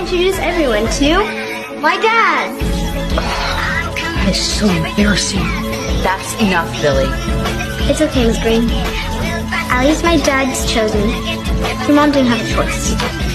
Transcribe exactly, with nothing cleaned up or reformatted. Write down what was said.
introduce everyone to my dad. That is so embarrassing. That's enough, Billy. It's okay, Miss Green. At least my dad's chosen. Your mom didn't have a choice.